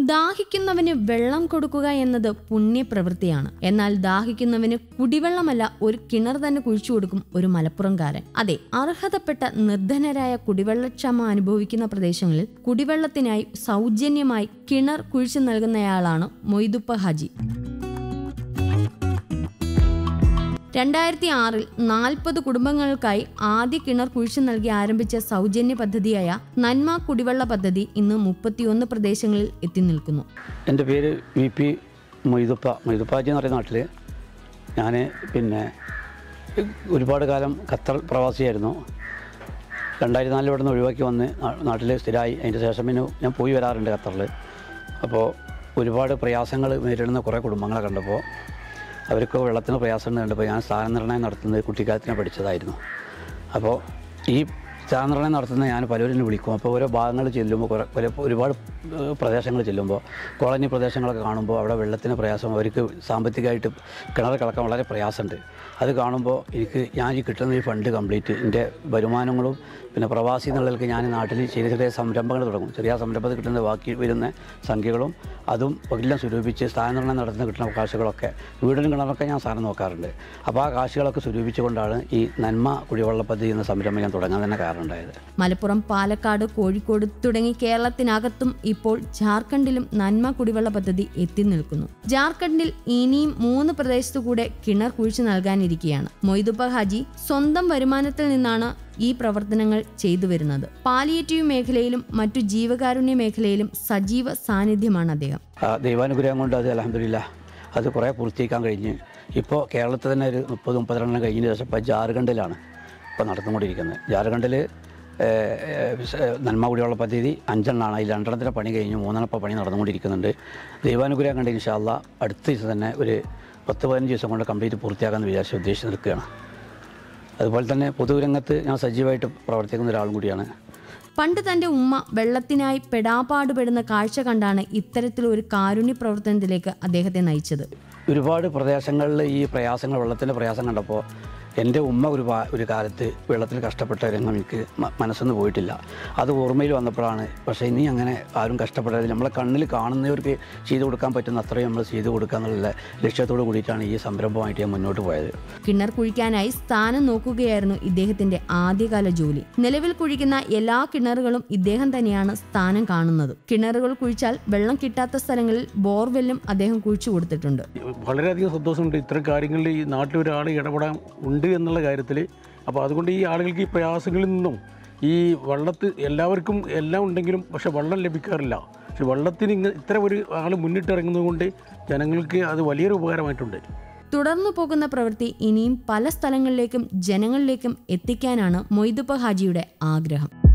ദാഹിക്കുന്നവന് വെള്ളം കൊടുക്കുക എന്നത് പുണ്യപ്രവൃത്തിയാണ്. എന്നാൽ ദാഹിക്കുന്നവന് കുടിവെള്ളമല്ല, ഒരു കിണർ തന്നെ കുഴിച്ചു കൊടുക്കും ഒരു മലപ്പുറംകാരൻ. അതെ, അർഹതപ്പെട്ട നിർധനരായ കുടിവെള്ളക്ഷാമം അനുഭവിക്കുന്ന പ്രദേശങ്ങളിൽ കുടിവെള്ളത്തിനായി സൗജന്യമായി കിണർ കുഴിച്ചു നൽകുന്നയാളാണ് മൊയ്തുപ്പ ഹാജി. 2006 40 കുടുംബങ്ങൾക്കായി ആദ്യ കിണർ കുഴിച്ചു നൽകി ആരംഭിച്ച സൗജന്യ പദ്ധതിയായ നന്മ കുടിവെള്ള പദ്ധതി ഇന്ന് 31 പ്രദേശങ്ങളിൽ എത്തി നിൽക്കുന്നു. എൻ്റെ പേര് VP മൊയ്തുപ്പാജി എന്ന് പറയുന്ന നാട്ടിൽ ഞാൻ ഒരുപാട് കാലം ഖത്തർ പ്രവാസിയായിരുന്നു. 2004 ഇവിടെ നിന്ന് ഒഴിവാക്കി വന്ന് നാട്ടിൽ സ്ഥിരമായി. അതിൻ്റെ ശേഷം ഞാൻ പോയി വരാറുണ്ട് ഖത്തറിൽ. അപ്പോൾ ഒരുപാട് പ്രയാസങ്ങൾ നേരിടുന്ന കുറേ കുടുംബങ്ങളെ കണ്ടപ്പോൾ അവർക്ക് വെള്ളത്തിന് പ്രയാസം കണ്ടപ്പോൾ ഞാൻ സ്ഥാനനിർണ്ണയം നടത്തുന്നത് കുട്ടിക്കാലത്തിനെ പഠിച്ചതായിരുന്നു. അപ്പോൾ ഈ സ്ഥാനനിർണ്ണയം നടത്തുന്നത് ഞാൻ പലരും വിളിക്കും. അപ്പോൾ ഓരോ ഭാഗങ്ങൾ ചെല്ലുമ്പോൾ ഒരുപാട് പ്രദേശങ്ങൾ ചെല്ലുമ്പോൾ കോളനി പ്രദേശങ്ങളൊക്കെ കാണുമ്പോൾ അവിടെ വെള്ളത്തിന് പ്രയാസം, അവർക്ക് സാമ്പത്തികമായിട്ട് കിണർ കളക്കാൻ വളരെ പ്രയാസമുണ്ട്. അത് കാണുമ്പോൾ ഞാൻ ഈ കിട്ടുന്ന ഈ ഫണ്ട് കംപ്ലീറ്റ് എൻ്റെ വരുമാനങ്ങളും പിന്നെ പ്രവാസി എന്നുള്ളവർക്ക് ഞാൻ നാട്ടിൽ ചെറിയ ചെറിയ സംരംഭങ്ങൾ തുടങ്ങും. ചെറിയ സംരംഭത്തിൽ കിട്ടുന്ന ബാക്കി വരുന്ന സംഖ്യകളും അതും എല്ലാം സ്വരൂപിച്ച് സ്ഥാനനിർണ്ണയം നടത്തുന്ന കിട്ടുന്ന കാശുകളൊക്കെ വീടിനും കിണറൊക്കെ ഞാൻ സ്ഥാനം നോക്കാറുണ്ട്. അപ്പോൾ ആ കാശുകളൊക്കെ സ്വരൂപിച്ചുകൊണ്ടാണ് ഈ നന്മ കുടിവെള്ള പദ്ധതി എന്ന സംരംഭം ഞാൻ തുടങ്ങാൻ തന്നെ കാരണമുണ്ടായത്. മലപ്പുറം, പാലക്കാട്, കോഴിക്കോട് തുടങ്ങി കേരളത്തിനകത്തും ഇപ്പോൾ ജാർഖണ്ഡിലും നന്മ കുടിവെള്ള പദ്ധതി എത്തി നിൽക്കുന്നു. ജാർഖണ്ഡിൽ ഇനിയും 3 പ്രദേശത്തുകൂടെ കിണർ കുഴിച്ചു നൽകാനിരിക്കുകയാണ്. മൊയ്തുപ്പ ഹാജി സ്വന്തം വരുമാനത്തിൽ നിന്നാണ് ഈ പ്രവർത്തനങ്ങൾ ചെയ്തു വരുന്നത്. പാലിയേറ്റീവ് മേഖലയിലും മറ്റു ജീവകാരുണ്യ മേഖലയിലും സജീവ സാന്നിധ്യമാണ് അദ്ദേഹം. ദൈവാനുഗ്രഹം കൊണ്ട് അത് അൽഹംദുലില്ലാഹ് അത് കുറേ പൂർത്തിയാക്കാൻ കഴിഞ്ഞ് ഇപ്പോൾ കേരളത്തിൽ തന്നെ ഒരു 30-32 കഴിഞ്ഞ ശേഷം ഇപ്പോൾ ജാർഖണ്ഡിലാണ് ഇപ്പോൾ നടന്നുകൊണ്ടിരിക്കുന്നത്. ജാർഖണ്ഡിൽ നന്മ കുടിവെള്ള പദ്ധതി 5 എണ്ണമാണ്. അതിൽ 2 എണ്ണത്തിൻ്റെ പണി കഴിഞ്ഞ് 3 എണ്ണം പണി നടന്നുകൊണ്ടിരിക്കുന്നുണ്ട്. ദൈവാനുഗ്രഹം കണ്ട് ഇൻഷാ അല്ലാഹ് അടുത്ത ദിവസം തന്നെ ഒരു 10-15 ദിവസം കൊണ്ട് കംപ്ലീറ്റ് പൂർത്തിയാക്കാമെന്ന് ഉദ്ദേശിച്ച് നിൽക്കുകയാണ്. അതുപോലെ തന്നെ പൊതുരംഗത്ത് ഞാൻ സജീവമായിട്ട് പ്രവർത്തിക്കുന്ന ഒരാളും കൂടിയാണ്. പണ്ട് തന്റെ ഉമ്മ വെള്ളത്തിനായി പെടാപ്പാടുപെടുന്ന കാഴ്ച കണ്ടാണ് ഇത്തരത്തിലൊരു കാരുണ്യ പ്രവർത്തനത്തിലേക്ക് അദ്ദേഹത്തെ നയിച്ചത്. ഒരുപാട് പ്രദേശങ്ങളിൽ ഈ പ്രയാസങ്ങൾ, വെള്ളത്തിൻ്റെ പ്രയാസം കണ്ടപ്പോൾ എൻ്റെ ഉമ്മ ഒരു കാലത്ത് വെള്ളത്തിൽ കഷ്ടപ്പെട്ട രംഗം എനിക്ക് മനസ്സിൽ പോയിട്ടില്ല. അത് ഓർമ്മയിൽ വന്നപ്പോഴാണ്. പക്ഷേ ഇനി അങ്ങനെ ആരും കഷ്ടപ്പെടാതെ നമ്മളെ കണ്ണിൽ കാണുന്നവർക്ക് ചെയ്തു കൊടുക്കാൻ പറ്റുന്ന അത്രയും നമ്മൾ ചെയ്തു കൊടുക്കുക എന്നുള്ള ലക്ഷ്യത്തോട് കൂടിയിട്ടാണ് ഈ സംരംഭമായിട്ട് ഞാൻ മുന്നോട്ട് പോയത്. കിണർ കുഴിക്കാനായി സ്ഥാനം നോക്കുകയായിരുന്നു ഇദ്ദേഹത്തിന്റെ ആദ്യകാല ജോലി. നിലവിൽ കുഴിക്കുന്ന എല്ലാ കിണറുകളും ഇദ്ദേഹം തന്നെയാണ് സ്ഥാനം കാണുന്നത്. കിണറുകൾ കുഴിച്ചാൽ വെള്ളം കിട്ടാത്ത സ്ഥലങ്ങളിൽ ബോർവെല്ലും അദ്ദേഹം കുഴിച്ചു കൊടുത്തിട്ടുണ്ട്. വളരെയധികം സന്തോഷമുണ്ട് ഇത്തരം കാര്യങ്ങളിൽ ഈ നാട്ടിൽ ഒരാൾ ഇടപെടാൻ ഉണ്ട് എന്നുള്ള കാര്യത്തിൽ. അപ്പോൾ അതുകൊണ്ട് ഈ ആളുകൾക്ക് ഈ പ്രയാസങ്ങളിൽ നിന്നും ഈ വെള്ളത്തിൽ എല്ലാവർക്കും എല്ലാം ഉണ്ടെങ്കിലും പക്ഷെ വെള്ളം ലഭിക്കാറില്ല. പക്ഷെ വെള്ളത്തിന് ഇത്ര ഒരു ആൾ മുന്നിട്ടിറങ്ങുന്നത് കൊണ്ട് ജനങ്ങൾക്ക് അത് വലിയൊരു ഉപകാരമായിട്ടുണ്ട്. തുടർന്നു പോകുന്ന പ്രവൃത്തി ഇനിയും പല സ്ഥലങ്ങളിലേക്കും ജനങ്ങളിലേക്കും എത്തിക്കാനാണ് മൊയ്തുപ്പ ഹാജിയുടെ ആഗ്രഹം.